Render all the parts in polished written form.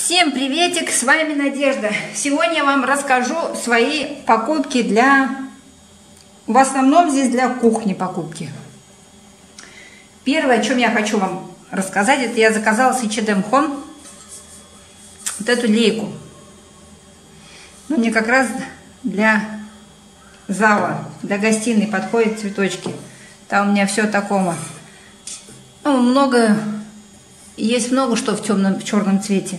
Всем приветик, с вами Надежда. Сегодня я вам расскажу свои покупки в основном здесь для кухни покупки. Первое, о чем я хочу вам рассказать, это я заказала с H&M Home вот эту лейку. Ну, мне как раз для зала, для гостиной подходят цветочки. Там у меня все такого. Ну, есть много что в черном цвете.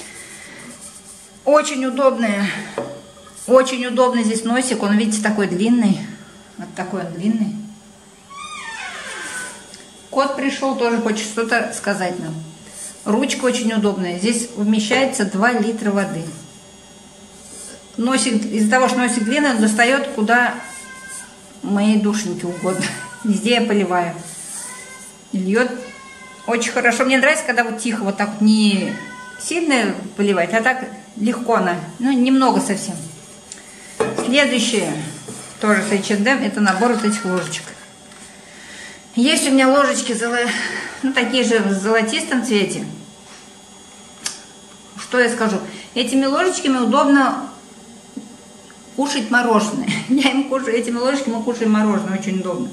Очень удобный здесь носик, он, видите, такой длинный. Вот такой он длинный. Кот пришел, тоже хочет что-то сказать нам. Ручка очень удобная, здесь вмещается 2 литра воды. Носик, из-за того, что носик длинный, он достает куда моей душеньке угодно. Везде я поливаю. Льет очень хорошо. Мне нравится, когда вот тихо, вот так вот не сильно поливать, а так легко она, ну немного совсем. Следующее, тоже с H&M, это набор вот этих ложечек. Есть у меня ложечки, ну такие же в золотистом цвете. Что я скажу? Этими ложечками удобно кушать мороженое. Этими ложечками мы кушаем мороженое, очень удобно.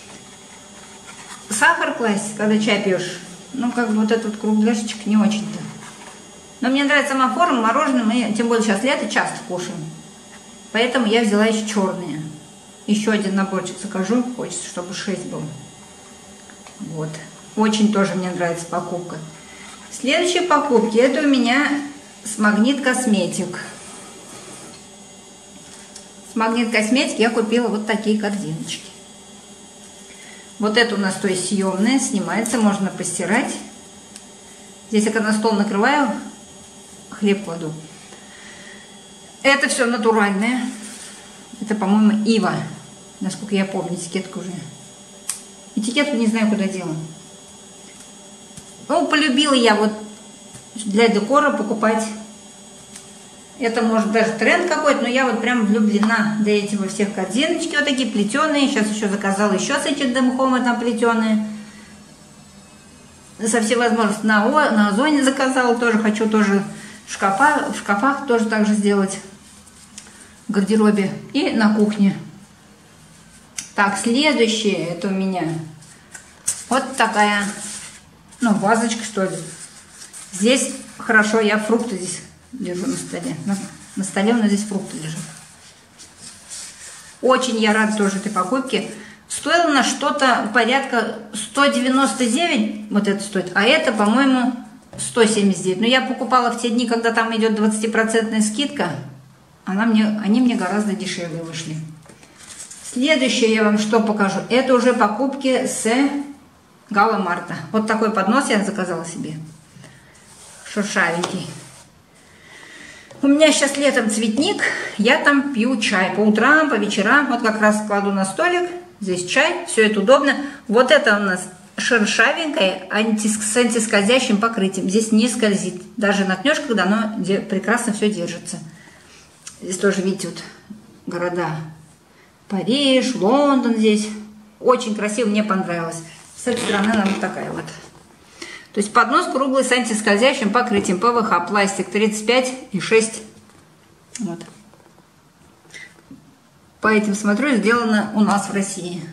Сахар класть, когда чай пьешь, ну как бы вот этот кругляшечек не очень-то. Но мне нравится сама форма, мороженое мы, тем более сейчас лето, часто кушаем. Поэтому я взяла еще черные. Еще один наборчик закажу, хочется, чтобы 6 было. Вот. Очень тоже мне нравится покупка. Следующие покупки, это у меня с Магнит Косметик. С Магнит Косметик я купила вот такие корзиночки. Вот это у нас, то есть съемная, снимается, можно постирать. Здесь я когда на стол накрываю, хлеб кладу. Это все натуральное. Это, по-моему, Ива. Насколько я помню, этикетка уже. Этикетку не знаю, куда делала. Ну, полюбила я вот для декора покупать. Это может даже тренд какой-то, но я вот прям влюблена до этого всех корзиночки. Вот такие плетеные. Сейчас еще заказала еще с H&M Home там плетеные. Со всей возможности на Озоне заказала тоже. Хочу тоже в шкафах тоже так же сделать. В гардеробе и на кухне. Так, следующее это у меня вот такая, ну, вазочка, что ли. Здесь хорошо, я фрукты здесь держу на столе. На столе у нас здесь фрукты лежат. Очень я рада тоже этой покупке. Стоило на что-то порядка 199, вот это стоит, а это, по-моему, 179. Но я покупала в те дни, когда там идет 20% скидка, они мне гораздо дешевле вышли. Следующее я вам что покажу. Это уже покупки с Галамарта. Вот такой поднос я заказала себе. Шершавенький. У меня сейчас летом цветник. Я там пью чай по утрам, по вечерам. Вот как раз кладу на столик. Здесь чай. Все это удобно. Вот это у нас шершавенькое с антискользящим покрытием. Здесь не скользит. Даже наткнешь, когда оно прекрасно все держится. Здесь тоже, видите, вот города. Париж, Лондон здесь. Очень красиво, мне понравилось. С этой стороны она вот такая вот. То есть поднос круглый с антискользящим покрытием. ПВХ, пластик 35,6. Вот. По этим смотрю, сделано у нас в России.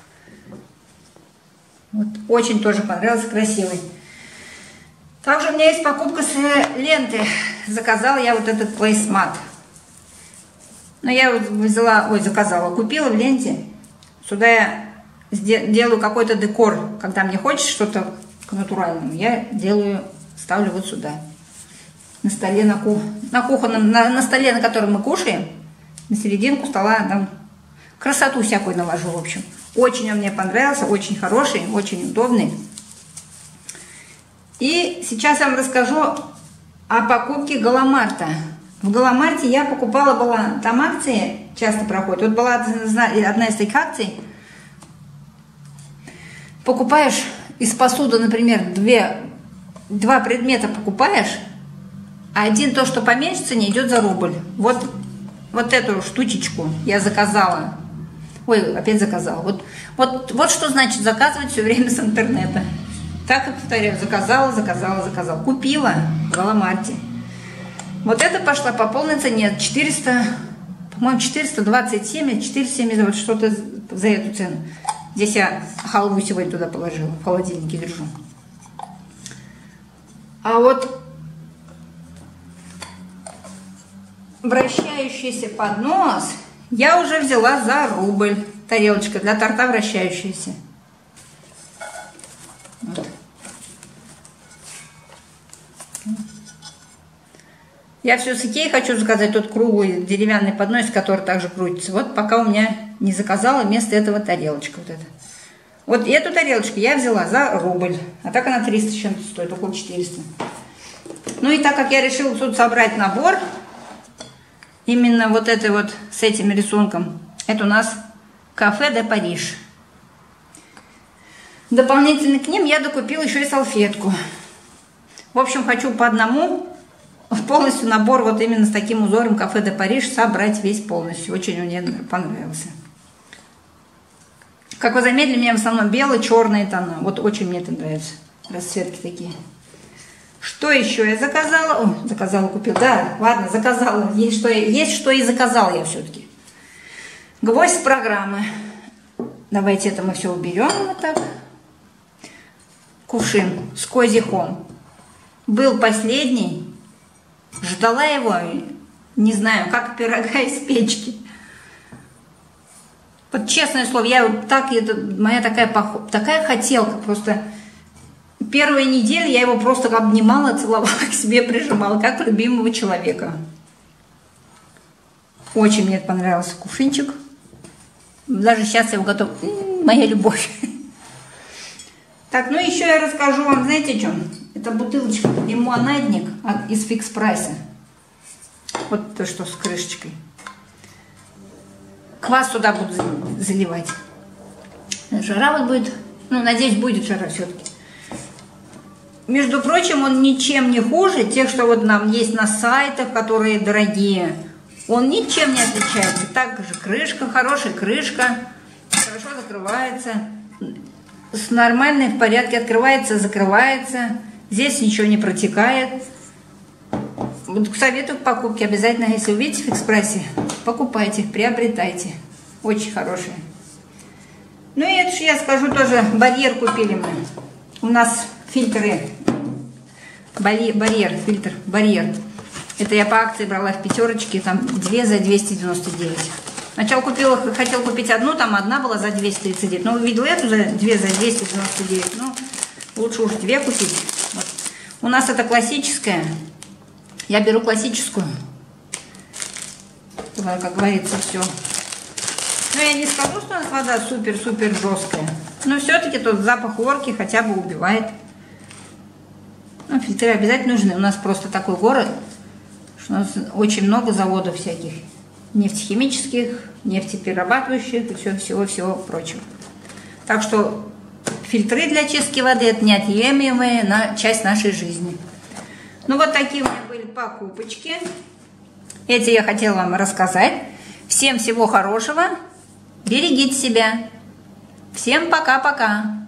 Вот. Очень тоже понравился, красивый. Также у меня есть покупка с ленты. Заказала я вот этот плейсмат. Но я вот заказала, купила в ленте. Сюда я делаю какой-то декор, когда мне хочется что-то к натуральному. Я ставлю вот сюда. На столе, на столе, на котором мы кушаем, на серединку стола, там красоту всякую навожу, в общем. Очень он мне понравился, очень хороший, очень удобный. И сейчас я вам расскажу о покупке Галамарта. В Галамарте я покупала, там акции часто проходят. Вот была одна из таких акций. Покупаешь из посуды, например, два предмета покупаешь, а один то, что поменьше цене, идет за рубль. Вот эту штучечку я заказала. Ой, опять заказала. Вот что значит заказывать все время с интернета. Так и повторяю, заказала. Купила в Галамарте. Вот это пошла по полной цене. 400, по-моему, 427, 470, вот что-то за эту цену. Здесь я халву сегодня туда положила, в холодильнике держу. А вот вращающийся поднос я уже взяла за рубль. Тарелочка для торта вращающаяся. Вот. Я все с Икеи хочу заказать тот круглый деревянный поднос, который также крутится. Вот пока у меня не заказала, вместо этого тарелочка вот эта. Вот эту тарелочку я взяла за рубль. А так она 300 с чем-то стоит, около 400. Ну и так как я решила тут собрать набор, именно вот это вот с этим рисунком, это у нас Кафе де Париж. Дополнительно к ним я докупила еще и салфетку. В общем, хочу по одному полностью набор вот именно с таким узором Кафе де Париж собрать весь полностью. Очень мне понравился. Как вы заметили, у меня в основном белые, черные тона. Вот очень мне это нравится. Расцветки такие. Что еще я заказала? О, заказала, купила. Да, ладно, заказала. Есть что и заказала я все-таки. Гвоздь программы. Давайте это мы все уберем вот так. Кувшин с Cozy Home. Был последний. Ждала его, не знаю, как пирога из печки. Вот честное слово, я вот так, это моя такая хотелка. Просто первые недели я его просто обнимала, целовала, к себе прижимала, как любимого человека. Очень мне понравился кувшинчик. Даже сейчас я его готова. Моя любовь. Так, ну еще я расскажу вам, знаете, о чем? Это бутылочка лимонадник из Фикс Прайса. Вот то, что с крышечкой. Квас туда буду заливать. Жара вот будет. Ну, надеюсь, будет жара все-таки. Между прочим, он ничем не хуже тех, что вот нам есть на сайтах, которые дорогие. Он ничем не отличается. Также крышка, хорошая крышка. Хорошо закрывается. С нормальной в порядке открывается, закрывается. Здесь ничего не протекает. Вот советую к покупке обязательно, если увидите в Фикс-прайсе, покупайте, приобретайте. Очень хорошие. Ну и это же я скажу тоже, барьер купили мы. У нас фильтры. Барьер. Это я по акции брала в пятерочке, там 2 за 299. Сначала хотела купить одну, там одна была за 239. Но увидела эту за 2 за 299. Ну, лучше уж 2 купить. Вот. У нас это классическая. Я беру классическую. Как говорится, все. Но я не скажу, что у нас вода супер-супер жесткая. Но все-таки тот запах хлорки хотя бы убивает. Ну, фильтры обязательно нужны. У нас просто такой город, что у нас очень много заводов всяких. Нефтехимических, нефтеперерабатывающих и всего прочего. Так что фильтры для чистки воды – это неотъемлемая часть нашей жизни. Ну, вот такие у меня были покупочки. Эти я хотела вам рассказать. Всем всего хорошего. Берегите себя. Всем пока-пока.